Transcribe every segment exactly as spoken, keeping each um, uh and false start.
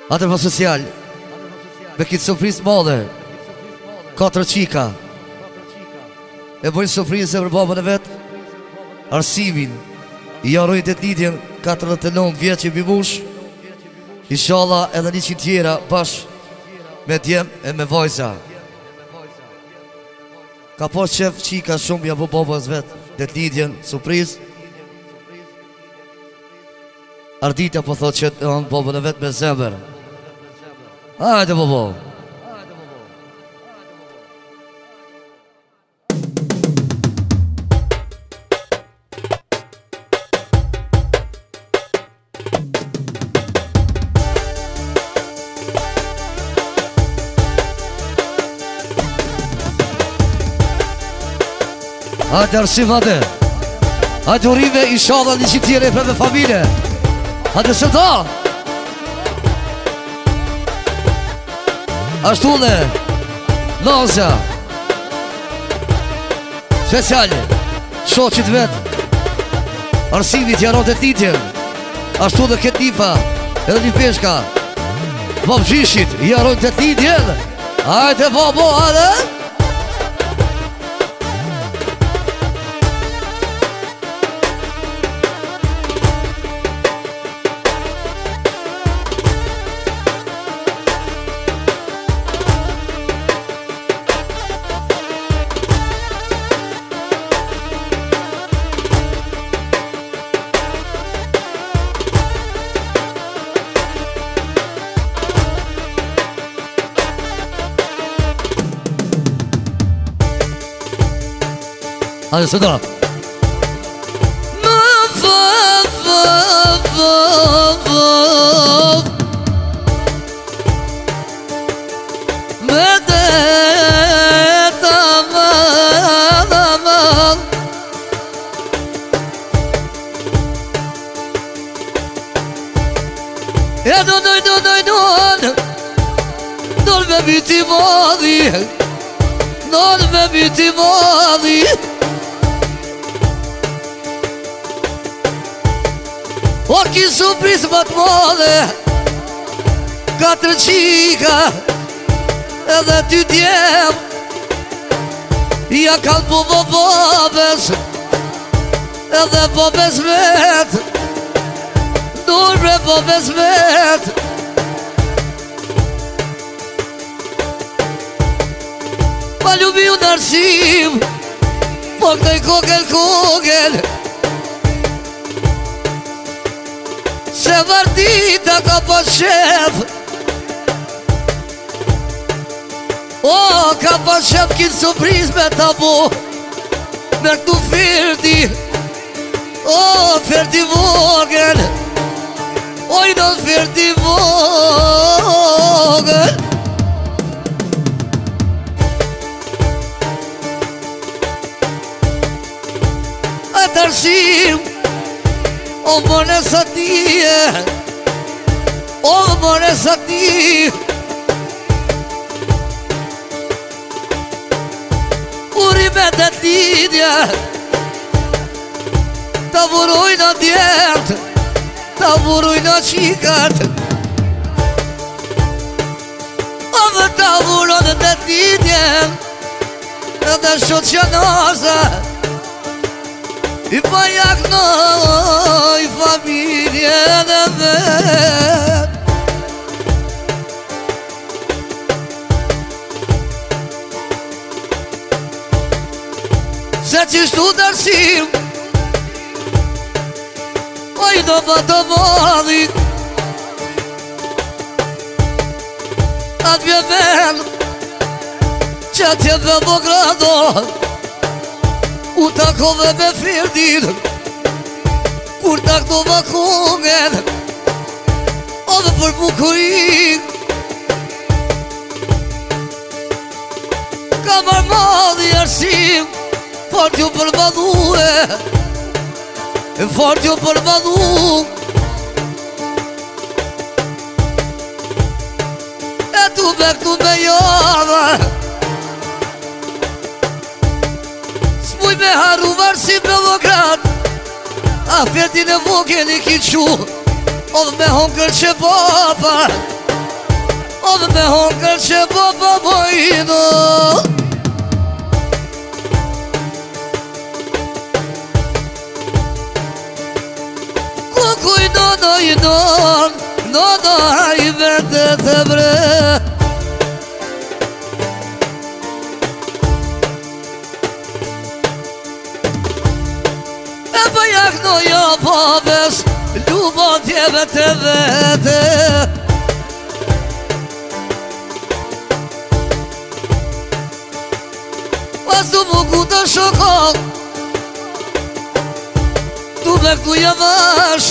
Atër për social me kitë surpriz madhe, katër qika e bojnë surpriz e për babën e vetë Arsimin, i jarojnë të ditjen katërdhjetë e nëntë vjeç i bimush. Inshallah edhe një qinë tjera bash me djem e me vajza. Ka pas qef qika shumë ja bu babës vetë dhe të ditjen surpriz. Ardita po thot që të anë babën e vetë me zemër. Hajde bobo. Hajde Arsim, hajde. Hajde urive, inshallah një qitë tjere për dhe familje. Hajde së ta. Ashtu dhe Nazja speciale shoqit vet Arsimit jaron të titjen. Ashtu dhe këtë nifa edhe një peshka Babgjishit jaron të titjen. Hajde babo, hajde. Hajde së da. Më fë, fë, fë, fë Me deta më, më, më E do doj, do doj, do Nol me biti madhi Nol me biti madhi O ki surpriz më të madhe, katër qika edhe ty djem. Ja kanë po po babes edhe babes vet, nur me babes vet. Pa ljubi unë Arsim, po këtoj kogel kogel Se Vardita ka pa shef O, ka pa shef kitë surpriz me tabu Me këtu Ferdi O, Ferdi vogel Oj, do Ferdi vogel A të Arsim O mone sa tije O mone sa tije Uri me të lidja Ta vuruj në djert Ta vuruj në qikat O dhe ta vuruj në të lidja Edhe shot që nëza I pa jak nëj familje dhe vet Se qishtu të Arsim O i do pa të madhi Atë vje men Që atje dhe Bogrado U takove me Ferdin Kur takova kongen O dhe për bukurin Ka marrë madhi Arsim Fort ju përbadhue Fort ju përbadhu E tu me këtu me java S'muj me haru Arsim në Vograt A Ferdin e vogel i ki qu O dhe me hongër që papa Ove me hongër që po po bojno Kukuj do do i don Do do i vete të bre E për jak do jo poves Lubo tjeve të vete Pas du mu ku të shokon Du me këtu javash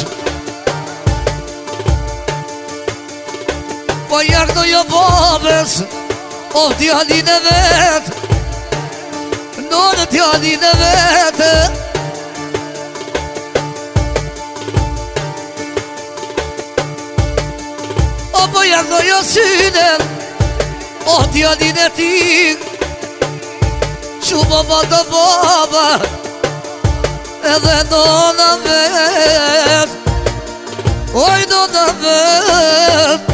Po jak do jo poves O t'jalin e vet No në t'jalin e vet O po jak do jo synen O t'jalin e tik Shumë më të baba Edhe nona vet Oj nona vet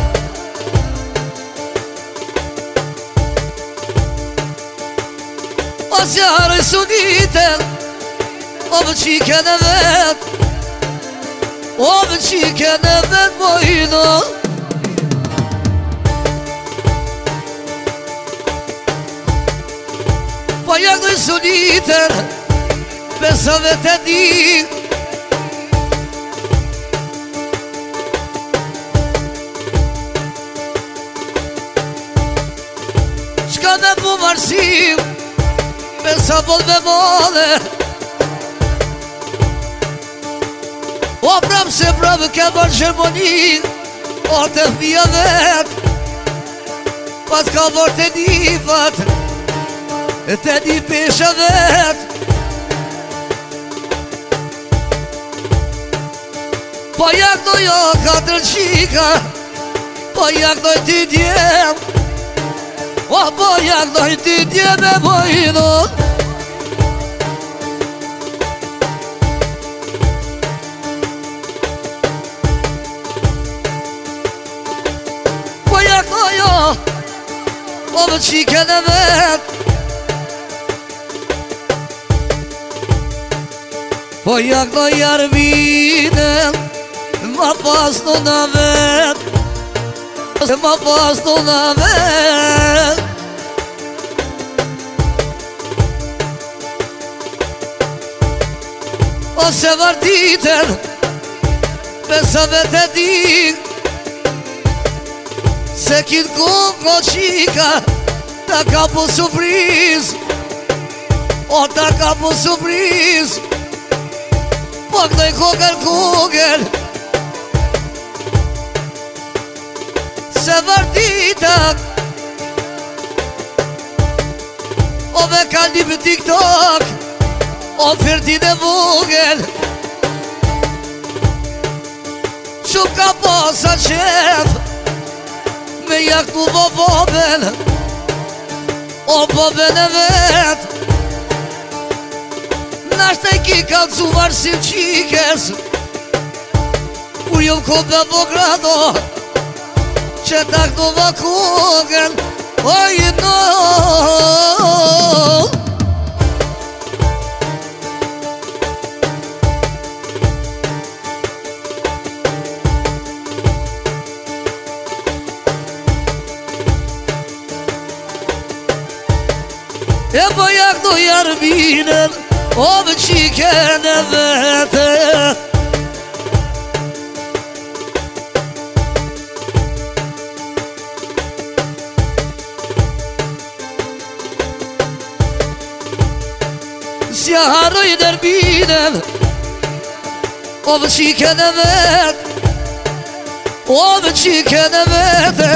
O zjarë i suniten O më qiken e vet O më qiken e vet mojno Po jak dojë suniten Besove të di Shka me mu marsim Besa bod me mole O prap se prap ke bërë gjermoni O të fmija vet Pas ka bërë të nifat E të një pesha vet Po jak do jo katër qika Po jak do t'i djem O po jak do t'i djem e bojno Po jak do jo O më qiken e vet Po jak do jarminen Ma pas do në vet Ma pas do në vet Ose varditen Besa vet e dik Se kitë kungo qika Ta ka po surpriz O ta ka po surpriz Po këtoj kogër kogër Se vërditak O me kalli për TikTok O firtin e vogër Shumë ka posa qef Me jak mu vo boben O boben e vet Nashtë e ki kanë cuvar si qikes Kur jo m'ko me vogrado Që ta këto va kogën Oj no E po jak do jarminen O më qiken e vete Sja harroj nërminen O më qiken e vet O më qiken e vete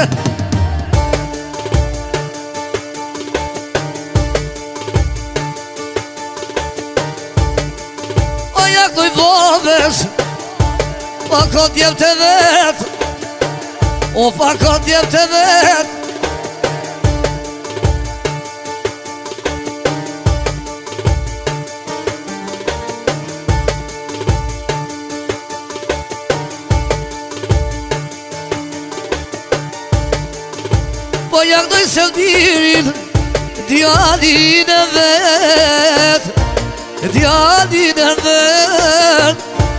Doj voves Pa ka djem të vet O pa ka djem të vet jakdoj Selmirin, djalin e vet, djalin e vet.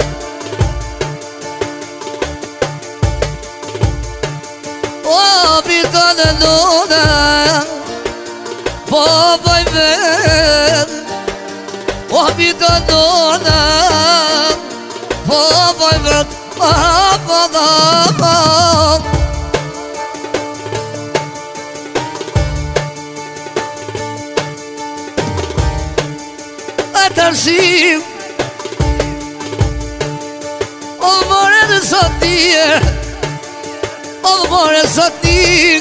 O bitan e nona, babaj vet. O bitan nona, babaj vet. Atërshim O more në sot një O more sot një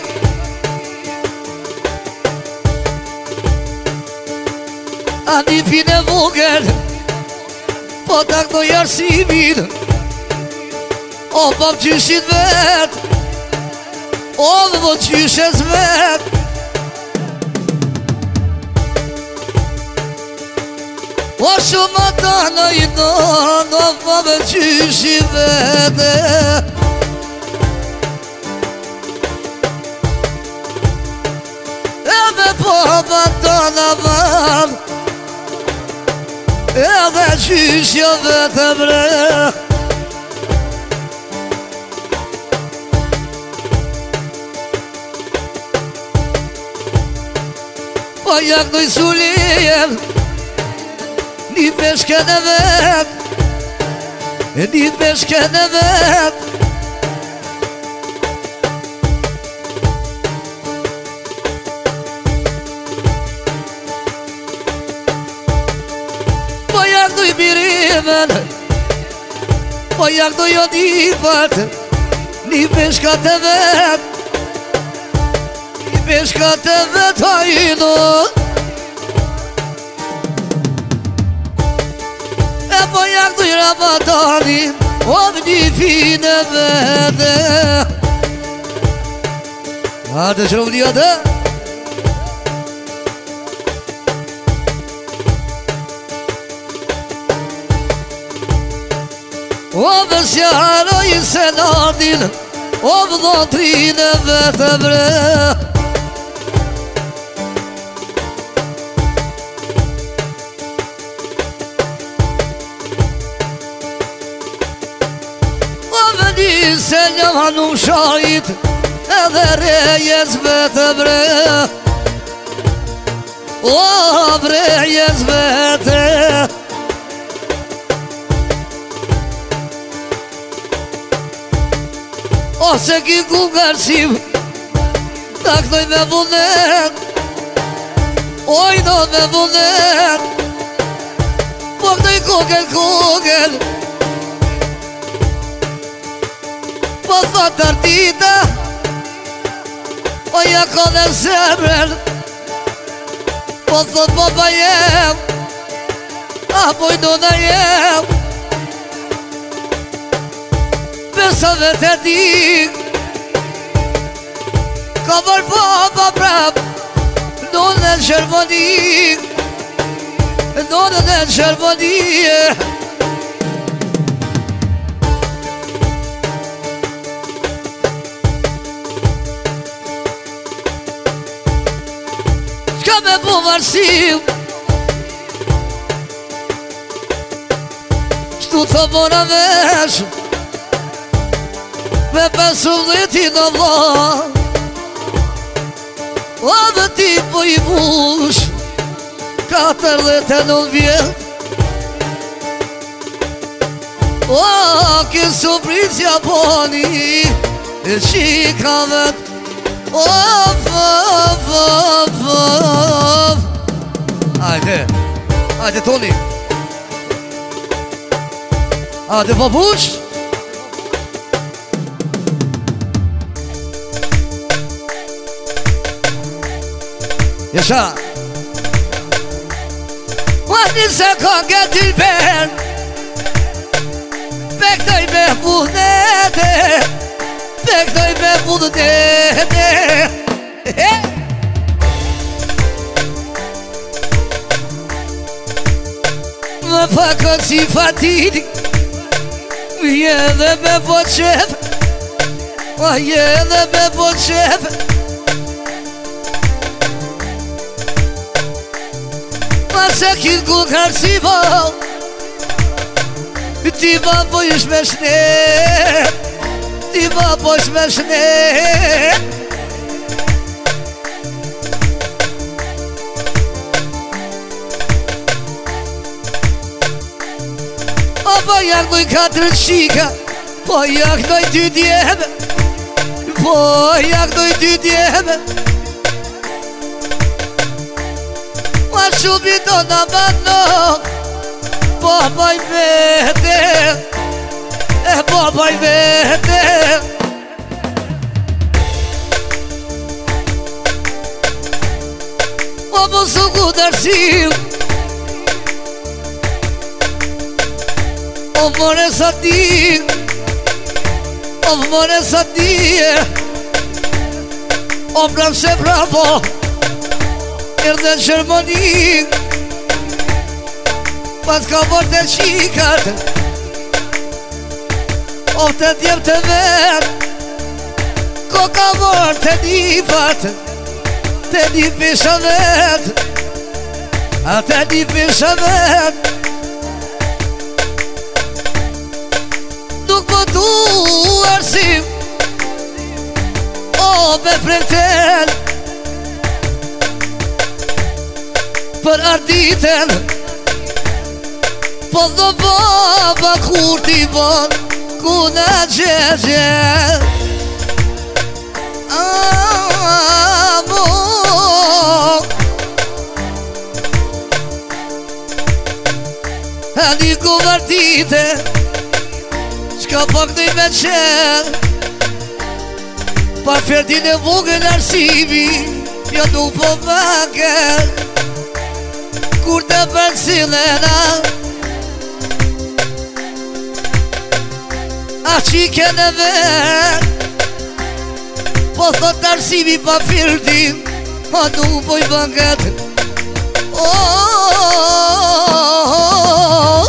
A një fine vogel Po taktoj arsimin O pap qyshit vet O dhe do qyshes vet O shumë ata në i nërë O pap qyshit vet E me pap ata në vet E dhe qyshit vet e bre Po jak doj sulijem Një peshke në vet Një peshke në vet Po jak doj birimen Po jak doj odifat Një peshka të vet Peshka të vetajno E po jak duj Ramadani O një fine vete Hajde që rëvni atë O vësjarë i senatin O vëdhëntrinë vete bre Se një hanum shajt Edhe rejes vete bre O rejes vete Ose ki ku garësim Taktoj me vullnet Ojdo me vullnet Po këtoj kogel kogel Po thot artita O ja kone zemrën Po thot baba jem A boj nona jem Besa vete ti Ka bër baba prap Nona në Gjermani Nona në Gjermani Me bu varsim Shtu të mora vesh Me pesu dhjetin Allah O dhe ti po i bush Katër dhe të nën vjet O ke surpriz Japoni E qika vet Of, of, of, of Hajde, hajde Toni Hajde babush Jesha Wani se ka gëti ben Pektoj me vullnete Pektoj me vullnete Më pakon si fatini Je dhe me po qef Je dhe me po qef Ma se ki ku kërsi po Ti ma pojsh me shnet Ti ma pojsh me shnet Po jaknoj katër qika Po jaknoj dy djeme Po jaknoj dy djeme Ma shumë do në bano Po baj vete E po baj vete O më su ku dërsim O more sa ti O more sa ti O prav se bravo Erdhe në Gjermani Pas ka vërë të qikat O të djem të vet Ko ka vërë të nifat Të një pisha vet A të një pisha vet Nuk po tu arsim O me frekten Për arditen Po dhe baba kur t'i von Ku në gjegje Amo A një ku vardite Shka pak nëj me qenë Pa ferdin e vogën arsimi Jo nuk po vaken Kur të përcilena A qike në ver Po thot arsimi pa ferdin A nuk po i vaken Oh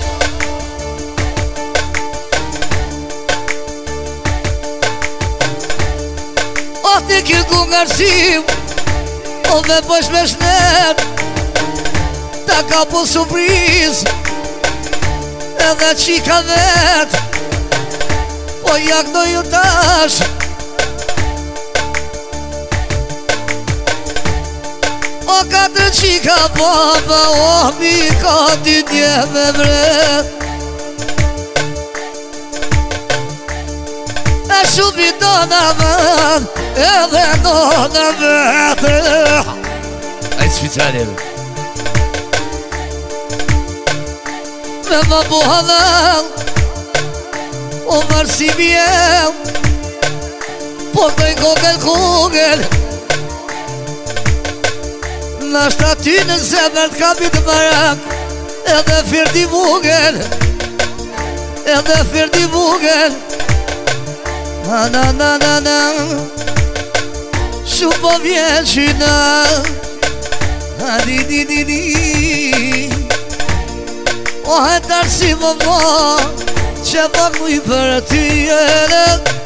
Ti ki ku ngarësim O me pësh me shnet Ta ka po surpriz Edhe qika vet Po jak do ju tash O ka të qika baba O mi ka dy djeve vret E shumë i do në vend Edhe do në vete Ajë s'fitalim Me më buhadhel O mërësimi jem Po këj kogel kogel Nashtë aty në zemër t'ka bitë marak Edhe firdi vogel Edhe firdi vogel Na na na na na Shumë po vjen qyna A di di di di O hetar si më vo Që pak mu i për ty e